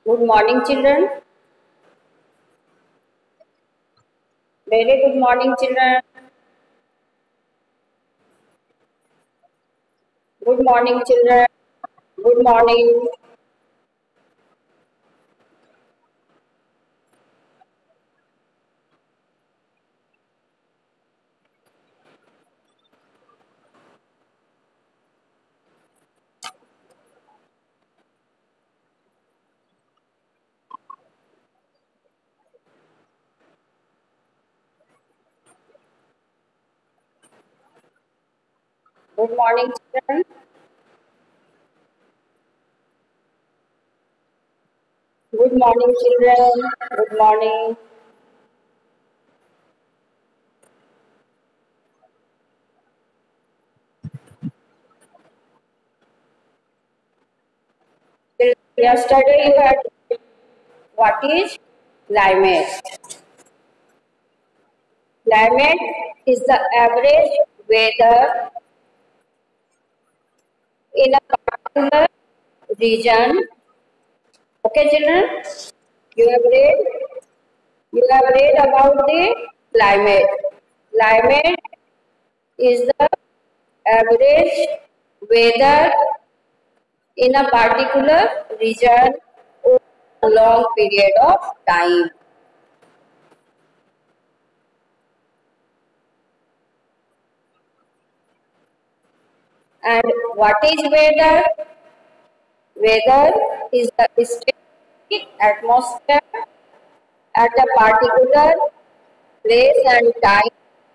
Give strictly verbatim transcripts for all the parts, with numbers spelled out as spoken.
Good morning, children. Very good morning, children. Good morning, children. Good morning. Good morning, children. Good morning, children. Good morning. Yesterday you had what is climate? Climate is the average weather in a particular region. Okay, children. You have read. You have read about the climate. Climate is the average weather in a particular region over a long period of time. And what is weather? Weather is the state atmosphere at a particular place and time.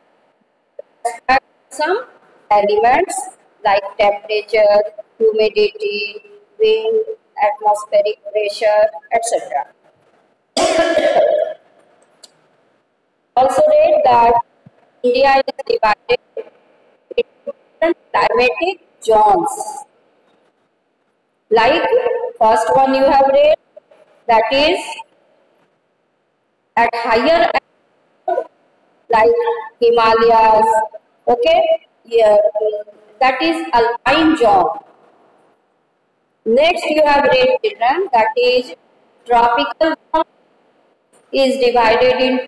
Some elements like temperature, humidity, wind, atmospheric pressure, et cetera. Also read that India is divided into different climatic zones. Like first one you have read, that is at higher like Himalayas, okay, yeah, that is alpine zone. Next you have read, children, that is tropical zone is divided in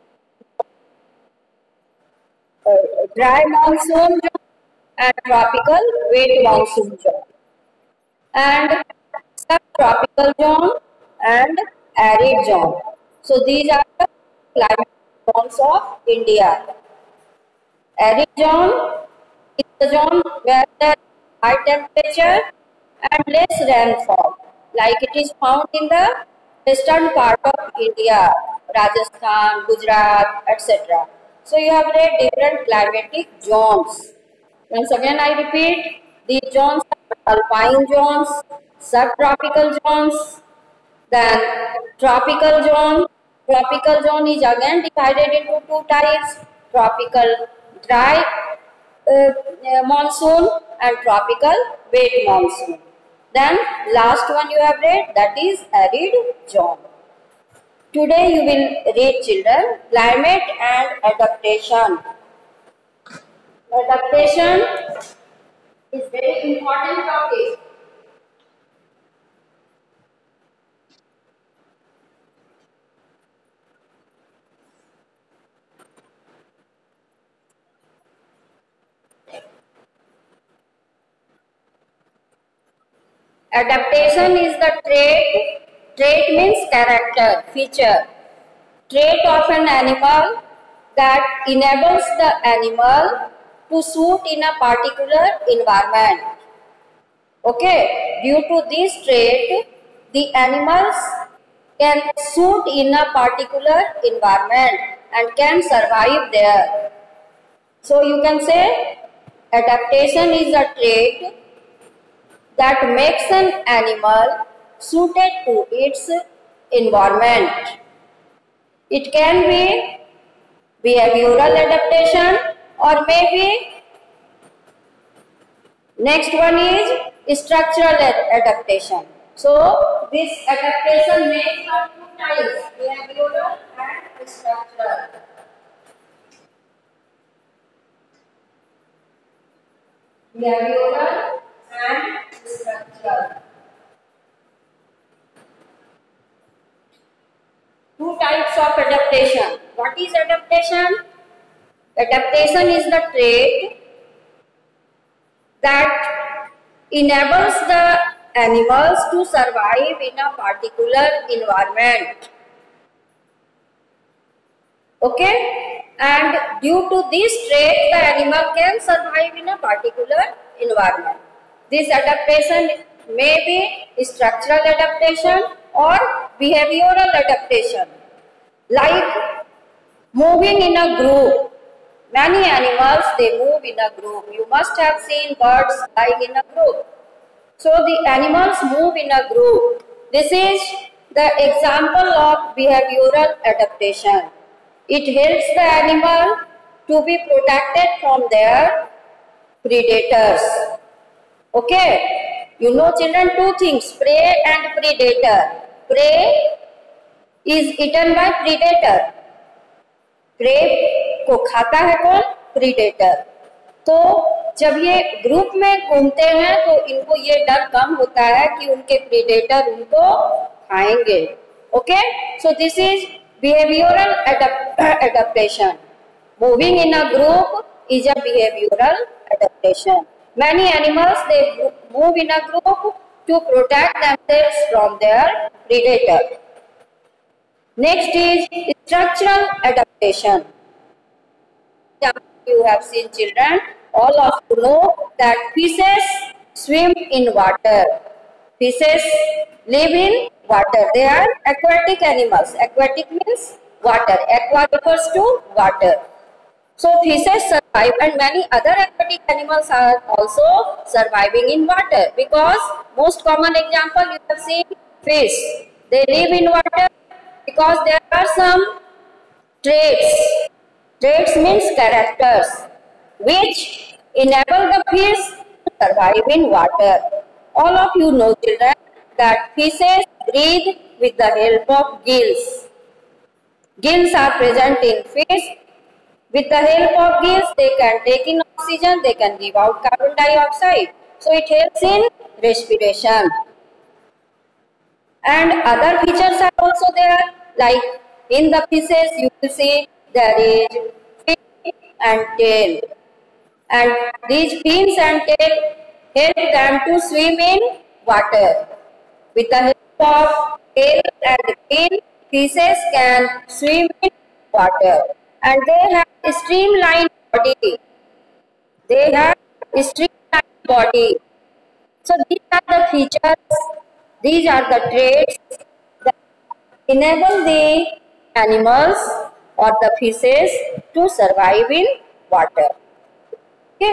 uh, dry monsoon zone and tropical wet monsoon zone, and subtropical zone and arid zone. So these are the climate zones of India. Arid zone is the zone where there is high temperature and less rainfall, like it is found in the western part of India, Rajasthan, Gujarat, et cetera. So you have read different climatic zones. Once again I repeat, these zones are alpine zones, subtropical zones, then tropical zone. Tropical zone is again divided into two types: tropical dry uh, uh, monsoon and tropical wet monsoon. Then last one you have read, that is arid zone. Today you will read, children, climate and adaptation. Adaptation is very important topic. Adaptation is the trait, trait means character, feature, trait of an animal that enables the animal to suit in a particular environment. Okay, due to this trait, the animals can suit in a particular environment and can survive there. So you can say adaptation is a trait that makes an animal suited to its environment. It can be behavioral adaptation or maybe next one is structural adaptation. So this adaptation makes up two types, behavioral and structural. Behavioral and structural. of adaptation. What is adaptation? Adaptation is the trait that enables the animals to survive in a particular environment. Okay? And due to this trait, the animal can survive in a particular environment. This adaptation may be structural adaptation or behavioral adaptation, like moving in a group. Many animals, they move in a group. You must have seen birds flying in a group. So the animals move in a group. This is the example of behavioral adaptation. It helps the animal to be protected from their predators. Okay? You know children, two things, prey and predator. Prey is eaten by predator. Prey को खाता है कौन? Predator. तो जब ये group में घूमते हैं तो इनको ये डर कम होता है कि उनके प्रीडेटर उनको खाएंगे. Okay, so this is behavioural adaptation. Moving in a group is a behavioral adaptation. Many animals, they move in a group to protect themselves from their predator. Next is structural adaptation. You have seen children, all of you know that fishes swim in water. Fishes live in water. They are aquatic animals. Aquatic means water. Aqua refers to water. So fishes survive, and many other aquatic animals are also surviving in water, because most common example you have seen fish. They live in water because there are some traits. Traits means characters which enable the fish to survive in water. All of you know children that fishes breathe with the help of gills. Gills are present in fish. With the help of gills, they can take in oxygen, they can give out carbon dioxide. So it helps in respiration. And other features are also there, like in the fishes you will see there is fin and tail. And these fins and tail help them to swim in water. With the help of tail and fin, fishes can swim in water. And they have a streamlined body. They have a streamlined body. So these are the features, these are the traits that enable the animals or the fishes to survive in water. Okay.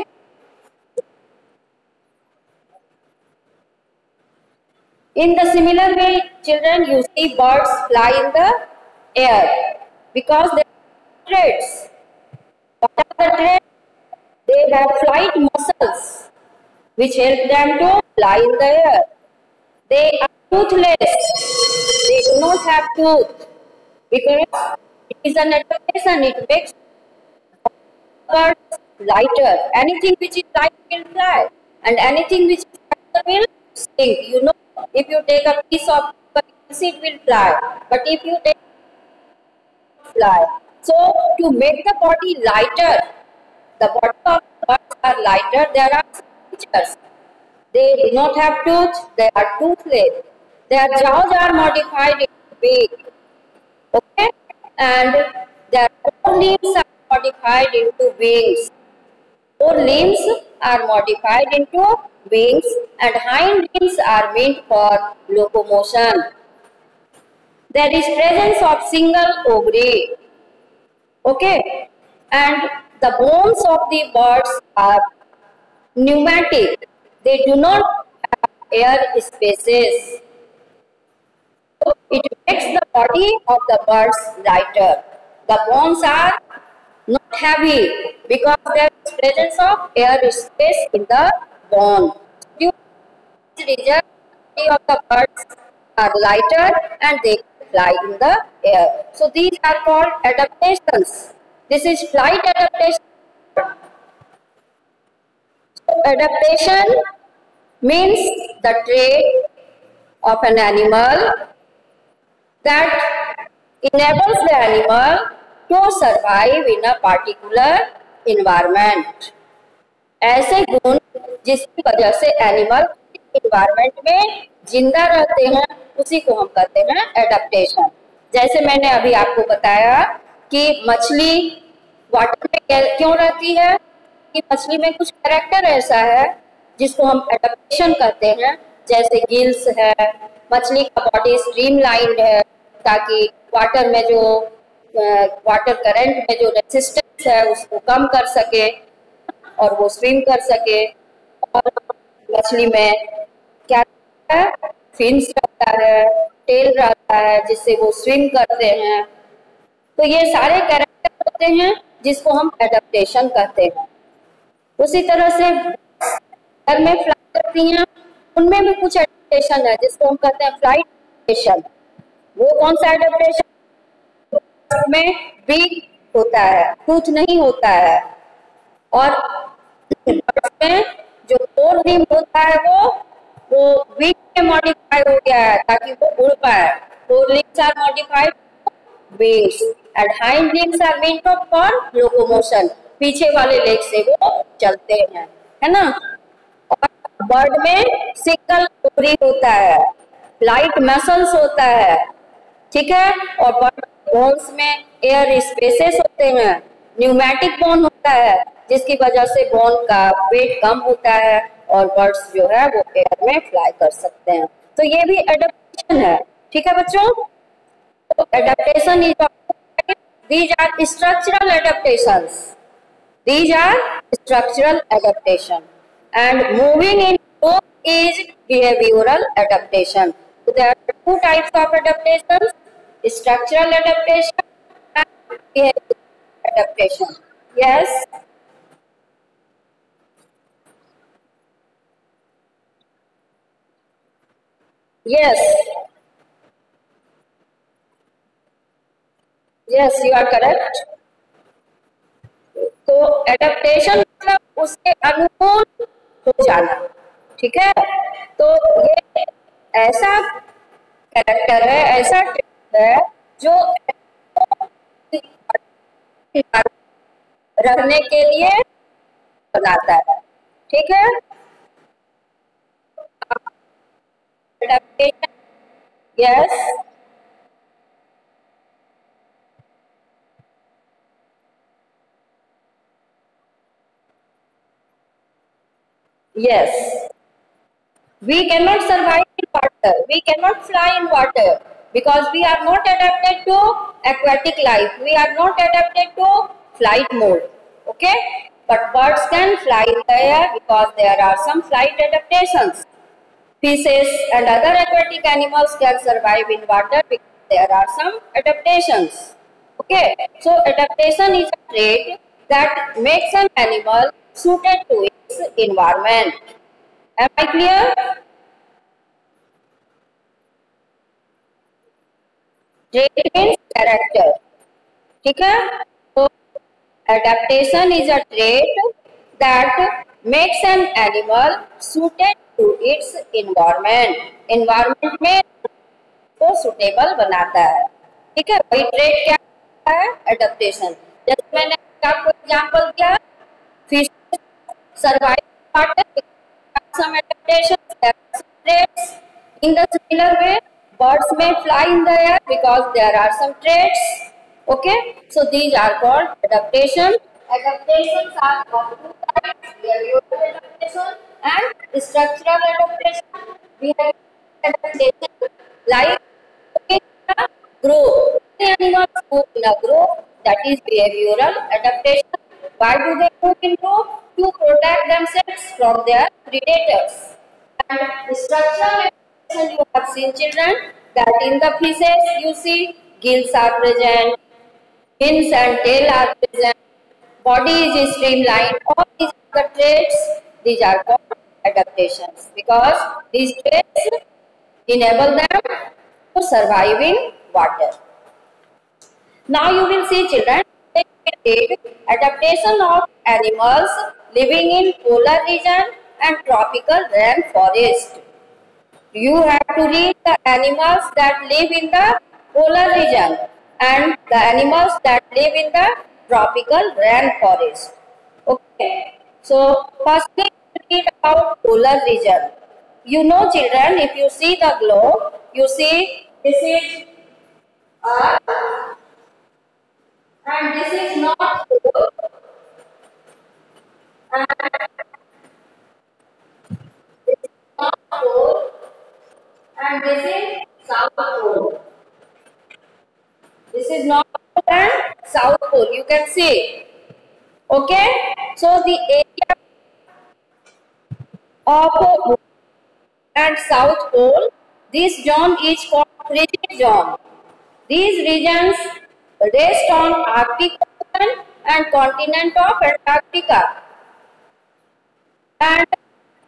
In the similar way, children, you see birds fly in the air because they traits. What are the traits? They have flight muscles which help them to fly in the air. They are toothless. They do not have tooth because it is an adaptation. It makes birds lighter. Anything which is light will fly, and anything which is lighter will sink. You know, if you take a piece of paper, it will fly. But if you take fly. So, to make the body lighter, the body of birds are lighter, there are some features. They do not have tooth, they are toothless. Their jaws are modified into beak. Okay? And their four limbs are modified into wings. Four limbs are modified into wings, and hind limbs are meant for locomotion. There is presence of single ovary. Okay, and the bones of the birds are pneumatic. They do not have air spaces. So it makes the body of the birds lighter. The bones are not heavy because there is presence of air space in the bone. Due to this reason, the body of the birds are lighter and they fly in the air. So these are called adaptations. This is flight adaptation. So adaptation means the trait of an animal that enables the animal to survive in a particular environment. ऐसे गुण जिसकी वजह से animal environment में जिंदा रहते हैं उसी को हम कहते हैं एडेप्टेशन। जैसे मैंने अभी आपको बताया कि मछली वाटर में क्यों रहती है, कि मछली में कुछ कैरेक्टर ऐसा है जिसको हम एडेप्टेशन कहते हैं। जैसे गिल्स है, मछली का बॉडी स्ट्रीमलाइंड है ताकि वाटर में जो वाटर करंट में जो रेजिस्टेंस है उसको कम कर सके और वो स्विम कर सके। और मछली में क्या रहता है, फिन्स रहता है, टेल रहता है जिससे वो स्विम करते हैं। तो ये सारे कैरेक्टर होते हैं जिसको हम एडेप्टेशन कहते हैं। उसी तरह से घर में फ्लाई करती हैं, उनमें भी कुछ एडेप्टेशन है जिसको हम कहते हैं फ्लाइट एडेप्टेशन। वो कौन सा एडेप्टेशन, में बीक होता है, टूथ नहीं होता है, और में जो फोर लिम्ब होता है वो वो बीक में मॉडिफाई हो गया है ताकि वो उड़ पाए। Four limbs are modified wings and hind limbs are meant for locomotion, पीछे वाले लेग से वो चलते हैं, है ना। और बर्ड में सिंगल ओवरी होता है, फ्लाइट मसल्स होता है, ठीक है। और बर्ड बोन्स में एयर स्पेसेस होते हैं, न्यूमेटिक बोन होता है जिसकी वजह से बोन का वेट कम होता है और बर्ड्स जो है वो एयर में फ्लाई कर सकते हैं। तो ये भी एडेप्टेशन है, ठीक है बच्चों। तो adaptation is, these are structural adaptations, these are structural adaptation, and moving in group is behavioral adaptation. So there are two types of adaptations, structural adaptation and behavioral adaptation. Yes, yes, yes, you are correct. तो adaptation मतलब उसके अनुकूल हो जाना, ठीक है। तो ये ऐसा कैरेक्टर है, ऐसा ट्रिक है जो रहने के लिए बनाता है, ठीक है। Adaptation, yes, yes, we cannot survive in water, we cannot fly in water because we are not adapted to aquatic life, we are not adapted to flight mode, okay. But birds can fly in the air because there are some flight adaptations. Fishes and other aquatic animals can survive in water because there are some adaptations, okay. So adaptation is a trait that makes an animal suited to its environment. Am I clear? Trait means character, ठीक है। तो adaptation is a trait that makes an animal suited to its environment. Environment में को suitable बनाता है, ठीक है। वही trait क्या है, adaptation। जैसे मैंने आपको एग्जांपल दिया, fish survive water because some adaptations, there are some traits. In the similar way, birds may fly in the air because there are some traits, okay. So these are called adaptation. Adaptations are of two types, behavioral adaptation and structural adaptation. Behavioral adaptation like in a group, animals move in a group, that is behavioral adaptation. Why do they move in group? To protect themselves from their predators. And structural adaptation, you have seen children that in the fishes you see gills are present, fins and tail are present, body is streamlined. All these are the traits, these are called adaptations because these traits enable them to survive in water. Now you will see children, adaptation of animals living in polar region and tropical rainforest. You have to read the animals that live in the polar region and the animals that live in the tropical rainforest. Okay. So firstly, read about polar region. You know, children, if you see the globe, you see this is Earth and this is North Pole and North Pole and this is South Pole. This is North Pole and South Pole. You can see. Okay. So the area of North and South Pole, this zone is called frigid zone. These regions rest on Arctic Ocean and continent of Antarctica. And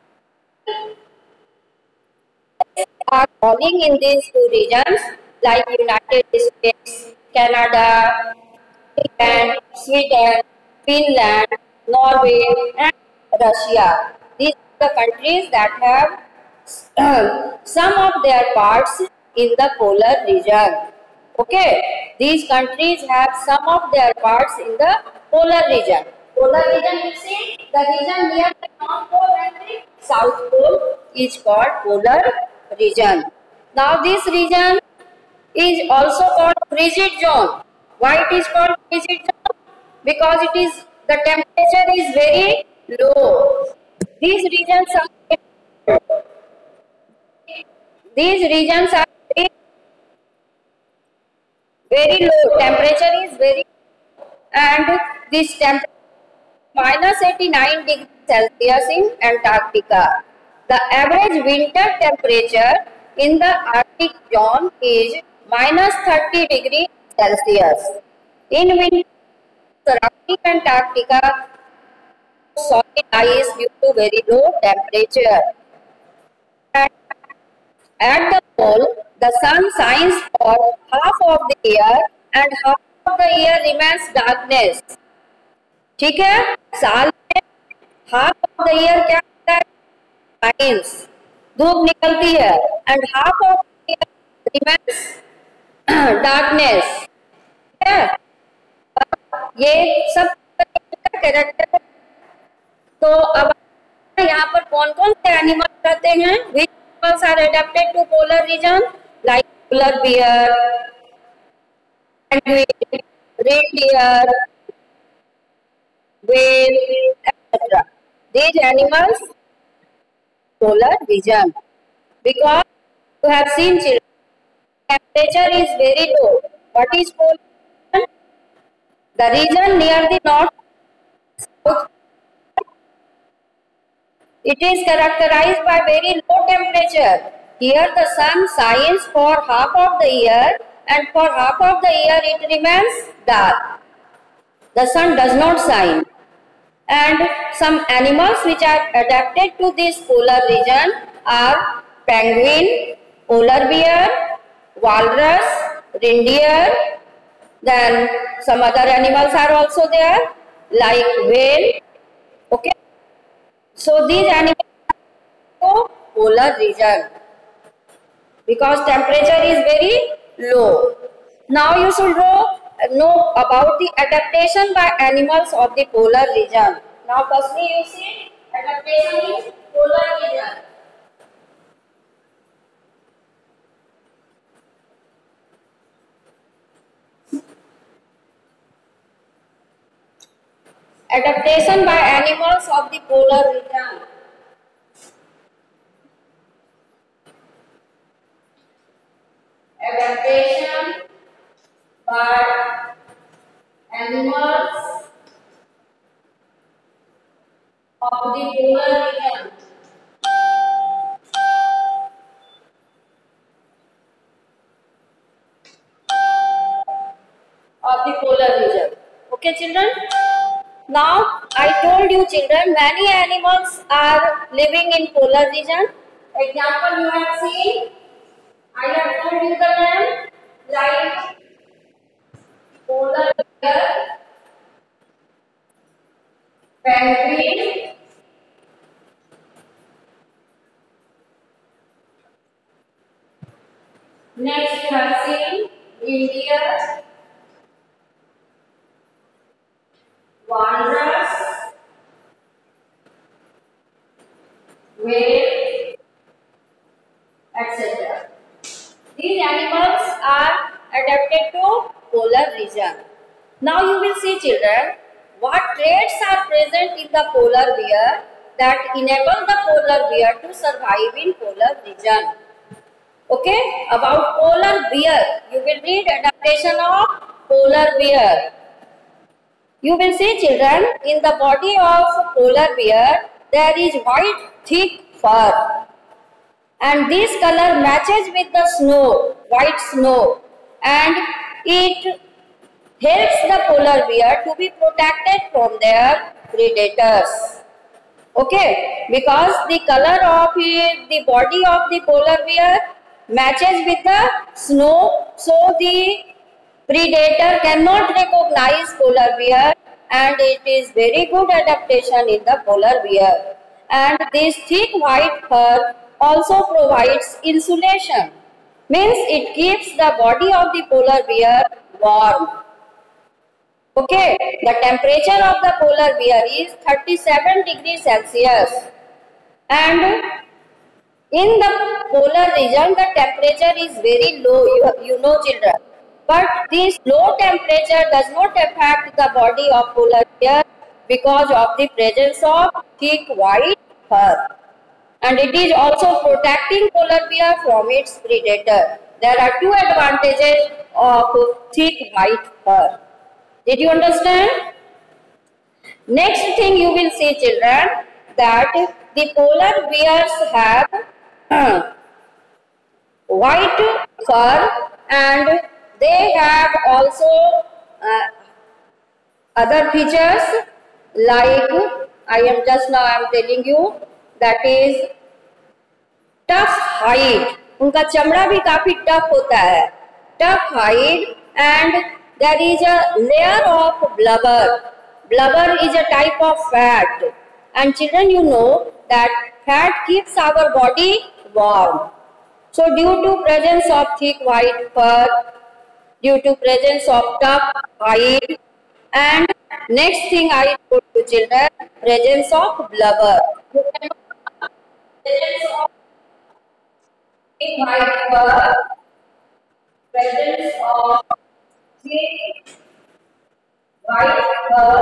are falling in these two regions like United States, Canada, England, Sweden, Finland, Norway, and Russia. These are the countries that have some of their parts in the polar region. Okay, these countries have some of their parts in the polar region. Polar region, you see, the region near the North Pole and the South Pole is called polar region. Now, this region is also called frigid zone. Why it is called frigid zone? Because it is the temperature is very low. These regions are these regions are very, very low. Temperature is very and this temperature minus eighty-nine degrees Celsius in Antarctica. The average winter temperature in the Arctic zone is minus thirty degrees Celsius. In winter, surrounding Antarctica, solid ice due to very low temperature. And at the pole, the sun shines for half of the year and half of the year remains darkness. ठीक है, साल में half of the year क्या होता है? Science, धूप निकलती है and half of the year remains darkness. ये सब कैरेक्टर. तो अब यहाँ पर कौन कौन से एनिमल रहते हैं? Which animals are adapted to polar region? Like polar bear, penguin, reindeer, whale, et cetera. These animals polar region because you have seen children, temperature is very low. What is polar region? The region near the north south. It is characterized by very low temperature. Here the sun shines for half of the year and for half of the year it remains dark. The sun does not shine. And some animals which are adapted to this polar region are penguin, polar bear, walrus, reindeer. Then some other animals are also there like whale. Okay. So these animals are to polar region because temperature is very low. Now you should know know about the adaptation by animals of the polar region. Now firstly you see adaptation in polar region. Adaptation by animals of the polar region. Adaptation by animals of the polar region. Of the polar region. Okay, children. Now I told you, children, many animals are living in polar region. Example you have seen. I have told you the name like polar bear, penguin, next you have seen reindeer, walrus, whale, et cetera. These animals are adapted to polar region. Now you will see, children, what traits are present in the polar bear that enable the polar bear to survive in polar region. Okay, about polar bear, you will read adaptation of polar bear. You will see, children, in the body of polar bear there is white thick fur, and this color matches with the snow, white snow, and it helps the polar bear to be protected from their predators. Okay, because the color of the body of the polar bear matches with the snow, so the predator cannot recognize polar bear, and it is very good adaptation in the polar bear. And this thick white fur also provides insulation, means it keeps the body of the polar bear warm. Okay, the temperature of the polar bear is thirty-seven degrees Celsius, and in the polar region the temperature is very low, you, you know, children. But this low temperature does not affect the body of polar bear because of the presence of thick white fur, and it is also protecting polar bear from its predator. There are two advantages of thick white fur. Did you understand? Next thing you will see, children, that the polar bears have uh, white fur, and they have also uh, other features like, I am just now I am telling you, that is tough hide. उनका चमड़ा भी काफी tough होता है, tough hide, and there is a layer of blubber. Blubber is a type of fat, and children, you know that fat keeps our body warm. So due to presence of thick white fur, due to presence of tough hide, and next thing I told you, children, presence of blubber. Presence of thick white fur, presence of thick white fur.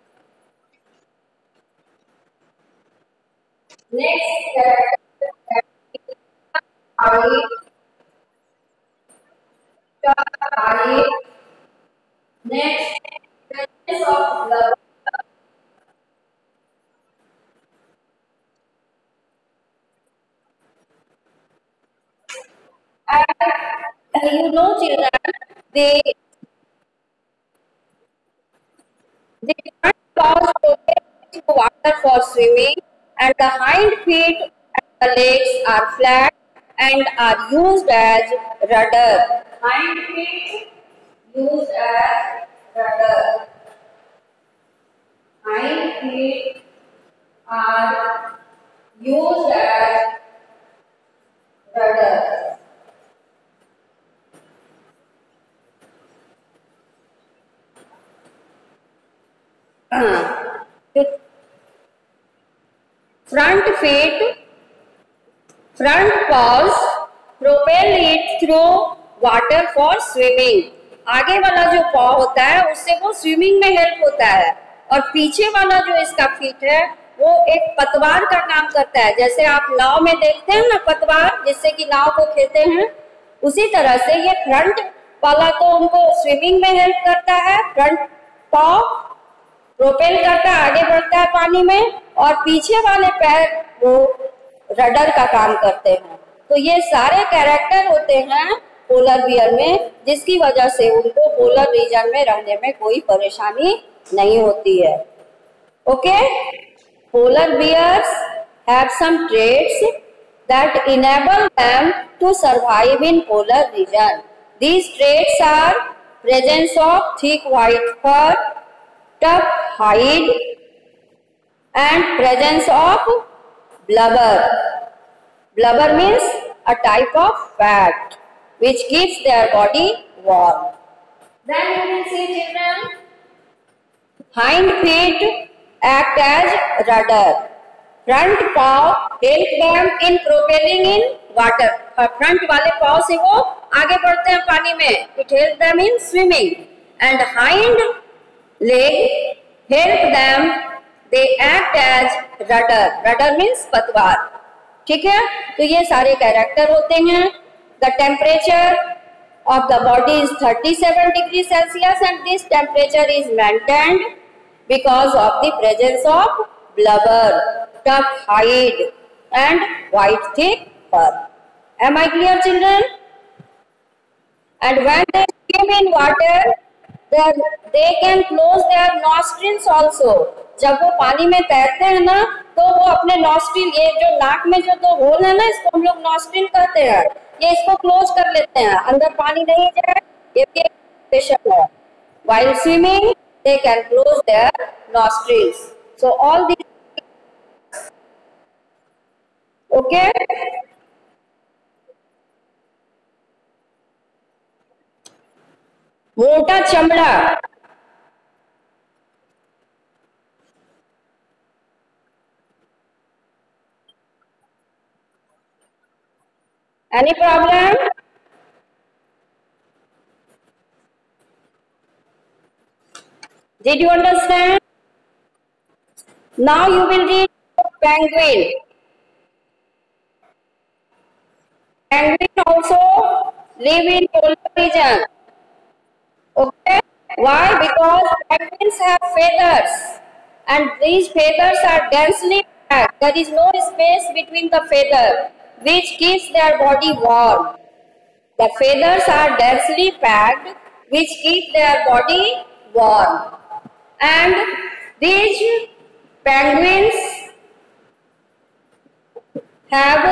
Next character that is hide, tough hide. Next, presence of blubber. And you know, children, they they front paws protect to water for swimming, and the hind feet and the legs are flat and are used as rudder. Hind feet used as rudder. Hind feet are used as rudder. Front feet, front paws propel it through water for swimming. आगे वाला जो पॉ होता है उससे वो swimming में help होता है, और पीछे वाला जो इसका फीट है वो एक पतवार का काम करता है. जैसे आप नाव में देखते हैं ना पतवार, जिससे कि नाव को खेलते हैं, उसी तरह से ये फ्रंट वाला तो उनको स्विमिंग में हेल्प करता है, फ्रंट पॉ प्रोपेल करता है, आगे बढ़ता है पानी में, और पीछे वाले पैर वो रडर का काम करते हैं. तो ये सारे कैरेक्टर होते हैं पोलर बियर में, जिसकी वजह से उनको पोलर रीजन में रहने में कोई परेशानी नहीं होती है. Okay, polar bears have some traits that enable them to survive in polar region. These traits are presence of thick white fur, tough hide, and presence of blubber. Blubber means a type of fat which keeps their body warm. Then you will see, children, Hind feet act as rudder. Front paw help them in propelling in water. Front वाले पाव से वो आगे बढ़ते हैं पानी में. It helps them in swimming. And hind leg help them. They act as rudder. Rudder means पतवार. ठीक है? तो ये सारे कैरेक्टर होते हैं. The temperature of the body is thirty-seven degrees Celsius and this temperature is maintained because of the presence of blubber, tough hide and white thick fur. Am I clear, children? And when they swim in water, they can close their nostrils also. जब वो पानी में तैरते हैं ना, तो वो अपने नॉस्ट्रिल, ये जो नाक में जो दो होल है ना, इसको हम लोग नॉस्ट्रिल कहते हैं, ये इसको क्लोज कर लेते हैं, अंदर पानी नहीं जाए, ये भी एक स्पेशल है. While swimming, they can close their nostrils. So all these, okay. मोटा चमड़ा. Any problem? Did you understand? Now you will read penguin. Penguin also live in polar region. Okay. Why? Because penguins have feathers and these feathers are densely packed. There is no space between the feather, which keeps their body warm. The feathers are densely packed, which keep their body warm. And these penguins have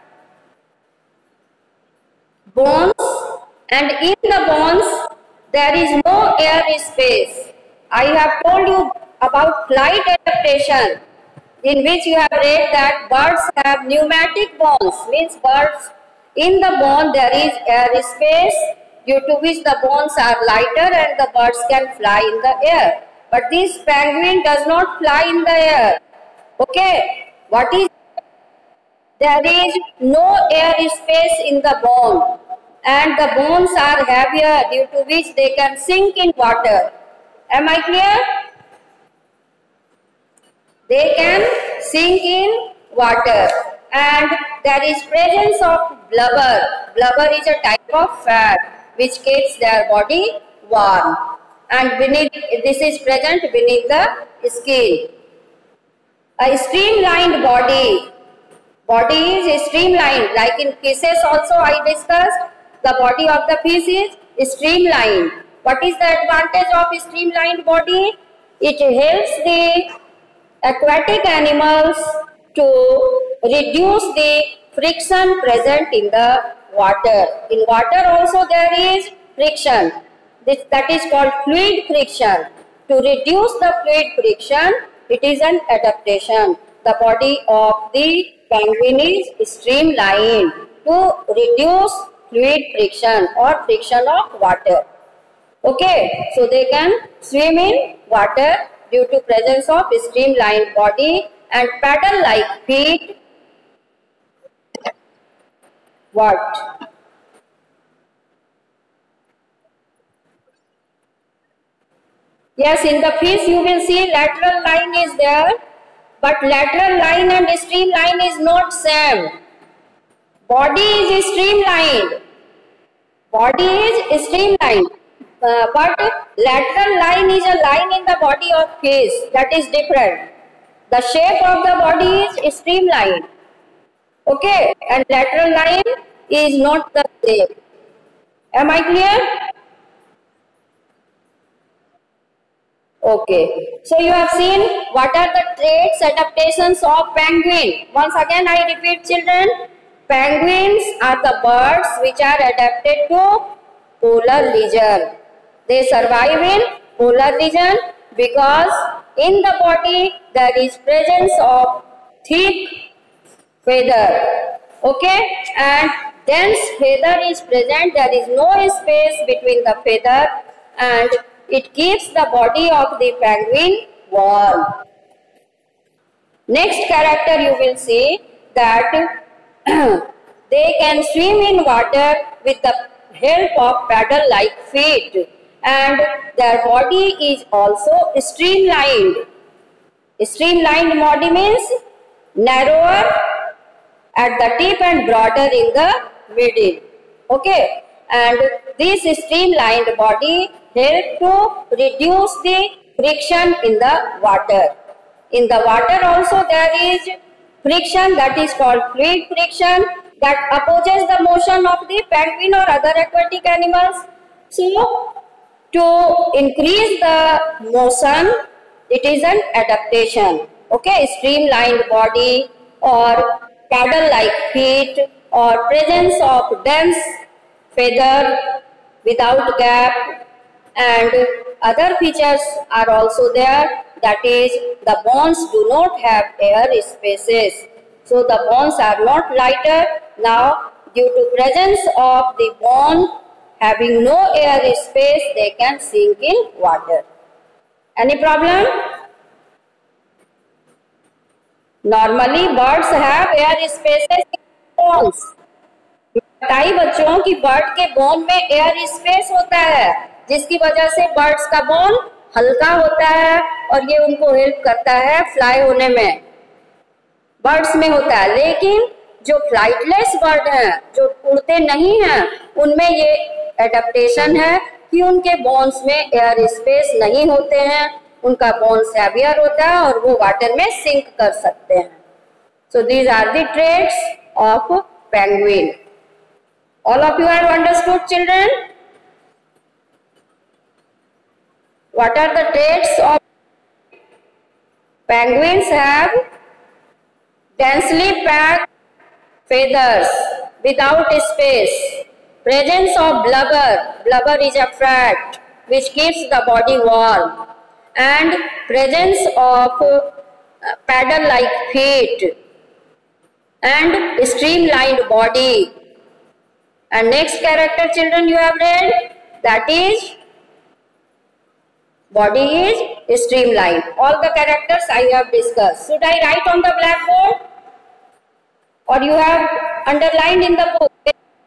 bones, and in the bones there is no air space. I have told you about flight adaptation, in which you have read that birds have pneumatic bones, means birds in the bone there is air space, due to which the bones are lighter and the birds can fly in the air. But this penguin does not fly in the air. Okay, what is? There is no air space in the bone, and the bones are heavier, due to which they can sink in water. Am I clear? They can sink in water, and there is presence of blubber. Blubber is a type of fat which keeps their body warm, and beneath, this is present beneath the skin. A streamlined body. Body is streamlined, like in fishes also I discussed, the body of the fish is streamlined. What is the advantage of streamlined body? It helps the aquatic animals to reduce the friction present in the water. In water also there is friction. This, that is called fluid friction. To reduce the fluid friction, it is an adaptation. The body of the penguin is streamlined to reduce fluid friction or friction of water. Okay, so they can swim in water due to presence of streamlined body and paddle like feet. What? Yes, in the fish you will see lateral line is there, but lateral line and streamline is not same. Body is streamlined. Body is streamlined, uh, but lateral line is a line in the body of fish. That is different. The shape of the body is streamlined. Okay, and lateral line is not the same. Am I clear? Okay, so you have seen what are the traits, adaptations of penguin. Once again I repeat, children, penguins are the birds which are adapted to polar region. They survive in polar region because in the body there is presence of thick feather. Okay, and dense feather is present. There is no space between the feather, and it keeps the body of the penguin warm. Next character you will see that they can swim in water with the help of paddle-like feet, and their body is also streamlined. Streamlined body means narrower at the tip and broader in the middle. Okay, and this streamlined body help to reduce the friction in the water. In the water also there is friction, that is called fluid friction, that opposes the motion of the penguin or other aquatic animals. So to increase the motion, it is an adaptation. Okay, streamlined body or paddle-like feet or presence of dense feather without gap, and other features are also there, that is the bones do not have air spaces. So the bones are not lighter. Now due to presence of the bone having no air space, they can sink in water. Any problem? Normally birds have air spaces in bones. बताइए बच्चों कि bird के bone में air space होता है, जिसकी वजह से बर्ड्स का बोन हल्का होता है और ये उनको हेल्प करता है फ्लाई होने में, बर्ड्स में होता है। लेकिन जो फ्लाइटलेस बर्ड हैं, जो उड़ते नहीं हैं, उनमें ये एडेप्टेशन है कि उनके बोन्स में एयर स्पेस नहीं होते हैं, उनका बोन्स हैवियर होता है और वो वाटर में सिंक कर सकते हैं। So these are the traits of penguin. All of you have understood, children? What are the traits of penguins? Have densely packed feathers without space, presence of blubber, blubber is a fat which keeps the body warm, and presence of paddle-like feet and streamlined body. And next character, children, you have read, that is body is streamlined. All the characters I have discussed. Should I write on the blackboard or you have underlined in the book?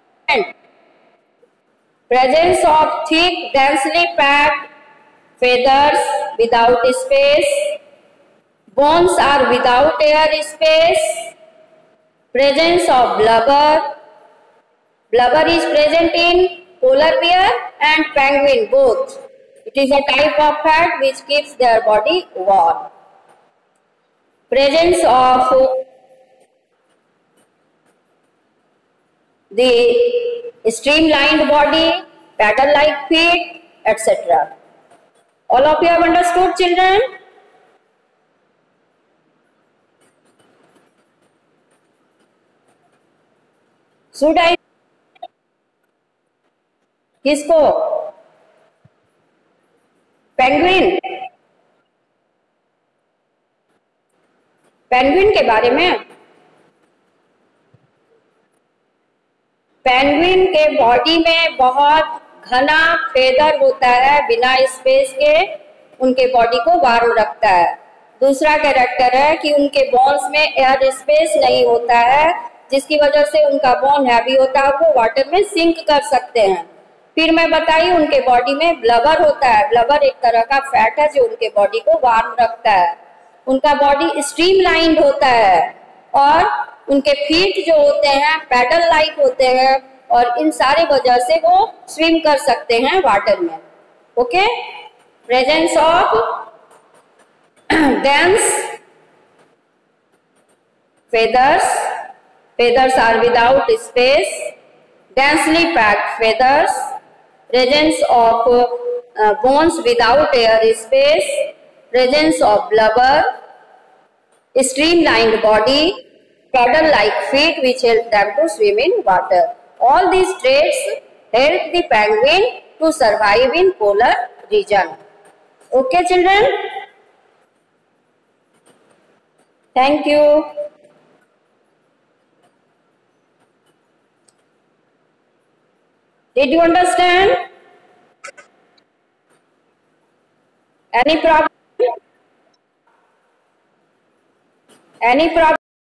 Presence of thick, densely packed feathers without space, bones are without air space, presence of blubber. Blubber is present in polar bear and penguin both. It is a type of fat which keeps their body warm. Presence of the streamlined body, paddle-like feet, et cetera. All of you have understood, children? Should I किसको? Penguin, penguin के बारे में। Penguin के body में बहुत घना feather होता है, बिना स्पेस के उनके बॉडी को वार्म रखता है। दूसरा कैरेक्टर है कि उनके बोन्स में एयर स्पेस नहीं होता है, जिसकी वजह से उनका बोन हैवी होता है, वो वाटर में सिंक कर सकते हैं। फिर मैं बताई उनके बॉडी में ब्लबर होता है। ब्लबर एक तरह का फैट है जो उनके बॉडी को वार्म रखता है। उनका बॉडी स्ट्रीमलाइंड होता है और उनके फीट जो होते हैं पैडल लाइक होते हैं और इन सारे वजह से वो स्विम कर सकते हैं वाटर में। Okay, presence of dense feathers, feathers are without space, densely packed feathers, presence of uh, bones without air space, presence of blubber, streamlined body, paddle-like feet which help them to swim in water. All these traits help the penguin to survive in polar region. Okay, children? Thank you. Did you understand? Any problem? Any problem?